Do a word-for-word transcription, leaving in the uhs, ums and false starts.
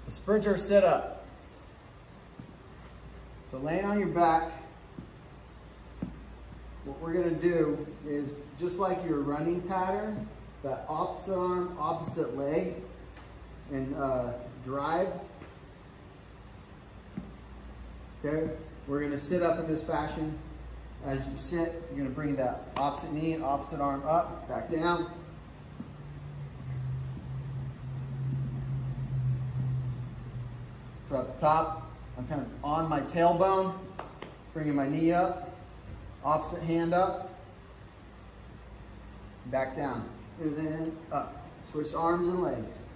The sprinter sit up. So laying on your back, what we're gonna do is just like your running pattern, that opposite arm, opposite leg, and uh, drive. Okay, we're gonna sit up in this fashion. As you sit, you're gonna bring that opposite knee and opposite arm up, back down. So at the top, I'm kind of on my tailbone, bringing my knee up, opposite hand up, back down, and then up. Switch arms and legs.